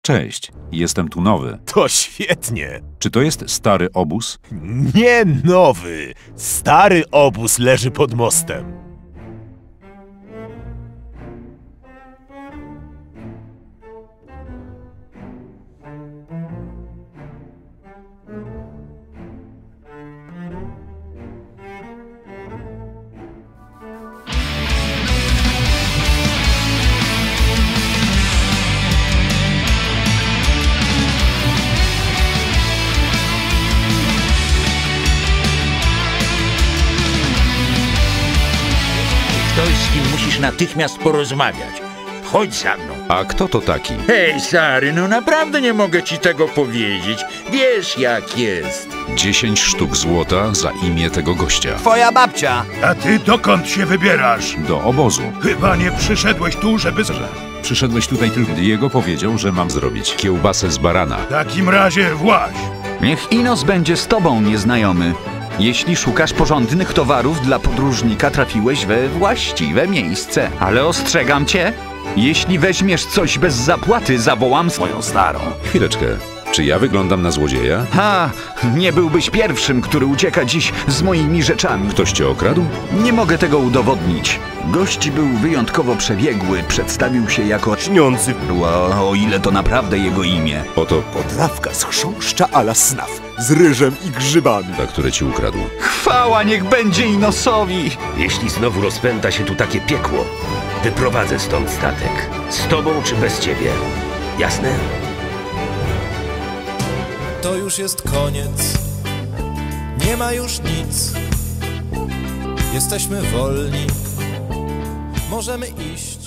Cześć, jestem tu nowy. To świetnie. Czy to jest stary obóz? Nie nowy. Stary obóz leży pod mostem. Ktoś, z kim musisz natychmiast porozmawiać. Chodź za mną. A kto to taki? Hej, Sary, no naprawdę nie mogę ci tego powiedzieć. Wiesz, jak jest. 10 sztuk złota za imię tego gościa. Twoja babcia! A ty dokąd się wybierasz? Do obozu. Chyba nie przyszedłeś tu, żeby... Przyszedłeś tutaj tylko. Diego powiedział, że mam zrobić kiełbasę z barana. W takim razie właź. Niech Inos będzie z tobą, nieznajomy. Jeśli szukasz porządnych towarów dla podróżnika, trafiłeś we właściwe miejsce. Ale ostrzegam cię, jeśli weźmiesz coś bez zapłaty, zawołam swoją starą. Chwileczkę. Czy ja wyglądam na złodzieja? Ha! Nie byłbyś pierwszym, który ucieka dziś z moimi rzeczami. Ktoś cię okradł? Nie mogę tego udowodnić. Gość był wyjątkowo przebiegły, przedstawił się jako Śniący o ile to naprawdę jego imię. Oto potrawka z chrząszcza a la snaf. Z ryżem i grzybami. ta, które ci ukradł. Chwała niech będzie Inosowi! Jeśli znowu rozpęta się tu takie piekło, wyprowadzę stąd statek. Z tobą czy bez ciebie. Jasne? To już jest koniec. Nie ma już nic. Jesteśmy wolni. Możemy iść.